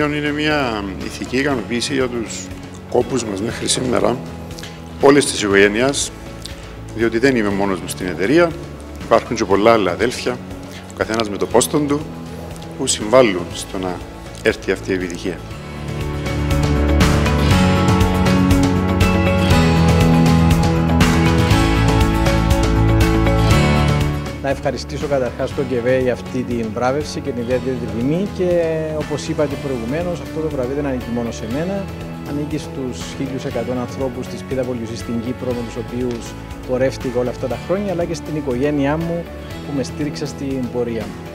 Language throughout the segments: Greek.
βραβείο είναι μια ηθική ικανοποίηση για τους κόπους μας μέχρι σήμερα, όλες τις οικογένειες, διότι δεν είμαι μόνος μου στην εταιρεία, υπάρχουν και πολλά άλλα αδέλφια, ο καθένας με το πόστον του, που συμβάλλουν στο να έρθει αυτή η επιτυχία. Να ευχαριστήσω καταρχάς τον ΚΕΒΕ για αυτή την βράβευση και την ιδιαίτερη τιμή και όπως είπατε προηγουμένως, αυτό το βραβείο δεν ανήκει μόνο σε μένα, ανήκει στους 1.100 ανθρώπους της PwC στην Κύπρο με τους οποίους πορεύτηκα όλα αυτά τα χρόνια, αλλά και στην οικογένειά μου που με στήριξε στην πορεία μου.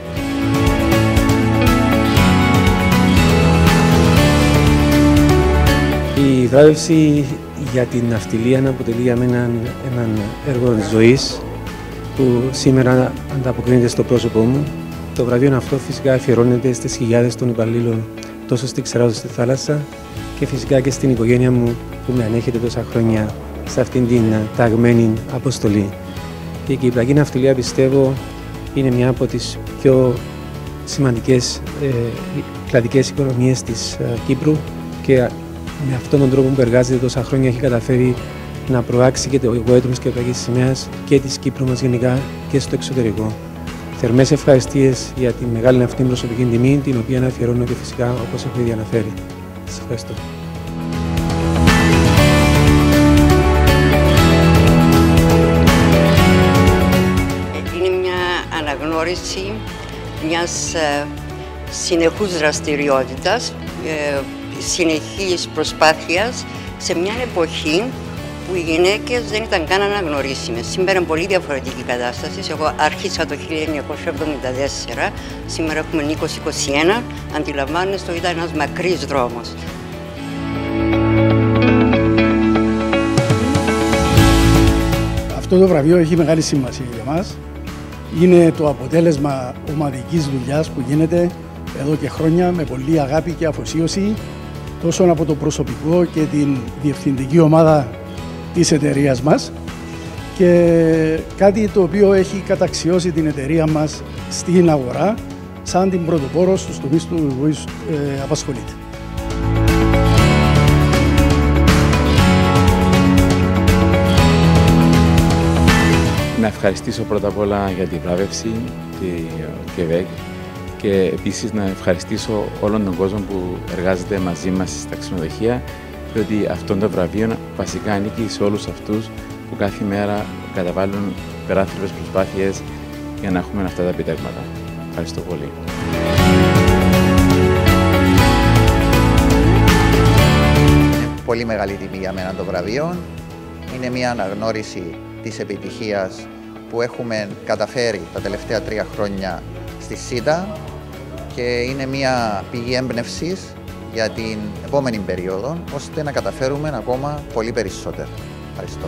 Η βράβευση για την ναυτιλία αποτελεί για μένα έναν έργο ζωής που σήμερα ανταποκρίνεται στο πρόσωπό μου. Το βραβείο αυτό φυσικά αφιερώνεται στις χιλιάδες των υπαλλήλων τόσο στη Ξερά όσο στη θάλασσα και φυσικά και στην οικογένεια μου που με ανέχεται τόσα χρόνια σε αυτήν την ταγμένη αποστολή. Η κυπριακή ναυτιλία, πιστεύω, είναι μια από τις πιο σημαντικές κλαδικές οικονομίες της Κύπρου και με αυτόν τον τρόπο που εργάζεται τόσα χρόνια έχει καταφέρει να προάξει και το εγωέτρο της κυπριακής σημαίας και της Κύπρου μας γενικά και στο εξωτερικό. Θερμές ευχαριστίες για τη μεγάλη αυτή προσωπική τιμή, την οποία αφιερώνω και φυσικά όπως έχω ήδη αναφέρει. Σας ευχαριστώ. Είναι μια αναγνώριση μιας συνεχούς δραστηριότητας, συνεχής προσπάθειας σε μια εποχή που οι γυναίκες δεν ήταν καν αναγνωρίσιμες. Σήμερα είναι πολύ διαφορετική κατάσταση. Εγώ άρχισα το 1974, σήμερα έχουμε 2021. Αντιλαμβάνεστε, ήταν ένας μακρύς δρόμος. Αυτό το βραβείο έχει μεγάλη σημασία για μας. Είναι το αποτέλεσμα ομαδικής δουλειάς που γίνεται εδώ και χρόνια με πολλή αγάπη και αφοσίωση τόσο από το προσωπικό και την διευθυντική ομάδα της εταιρείας μας και κάτι το οποίο έχει καταξιώσει την εταιρεία μας στην αγορά σαν την πρωτοπόρο στους τομείς του οποίους απασχολείται. Να ευχαριστήσω πρώτα απ' όλα για την βράβευση, τη ΚΕΒΕΚ, και επίσης να ευχαριστήσω όλον τον κόσμο που εργάζεται μαζί μας στα ξενοδοχεία, διότι αυτό το βραβείο βασικά ανήκει σε όλους αυτούς που κάθε μέρα καταβάλουν υπεράνθρωπες προσπάθειες για να έχουμε αυτά τα επιτεύγματα. Ευχαριστώ πολύ. Είναι πολύ μεγάλη τιμή για μένα το βραβείο. Είναι μια αναγνώριση της επιτυχίας που έχουμε καταφέρει τα τελευταία 3 χρόνια στη ΣΥΤΑ και είναι μια πηγή έμπνευσης για την επόμενη περίοδο, ώστε να καταφέρουμε ακόμα πολύ περισσότερο. Ευχαριστώ.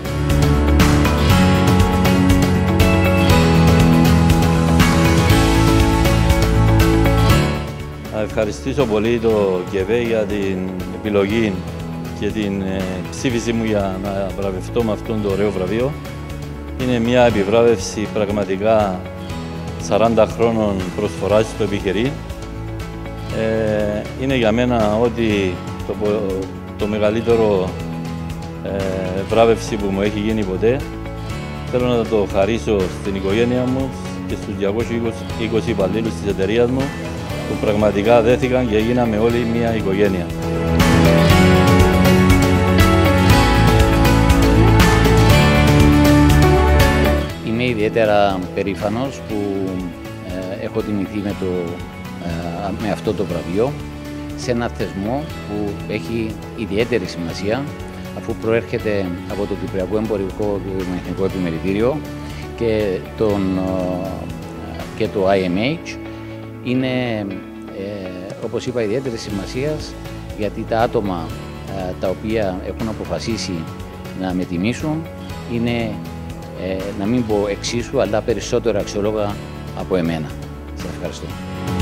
Να ευχαριστήσω πολύ το ΚΕΒΕ για την επιλογή και την ψήφιση μου για να βραβευτώ με αυτόν το ωραίο βραβείο. Είναι μια επιβράβευση πραγματικά 40 χρόνων προσφοράς στο επιχειρήν. Είναι για μένα ότι το μεγαλύτερο βράβευση που μου έχει γίνει ποτέ. Θέλω να το χαρίσω στην οικογένεια μου και στους 220 υπαλλήλους της εταιρείας μου που πραγματικά δέθηκαν και έγιναμε όλοι μια οικογένεια. Είμαι ιδιαίτερα περήφανος που έχω τιμηθεί με αυτό το βραβείο σε ένα θεσμό που έχει ιδιαίτερη σημασία αφού προέρχεται από το Κυπριακό Εμπορικό Βιομηχανικό Επιμελητήριο και το IMH. Είναι, όπως είπα, ιδιαίτερη σημασίας γιατί τα άτομα τα οποία έχουν αποφασίσει να με τιμήσουν είναι, να μην πω εξίσου, αλλά περισσότερο αξιόλογα από εμένα. Σας ευχαριστώ.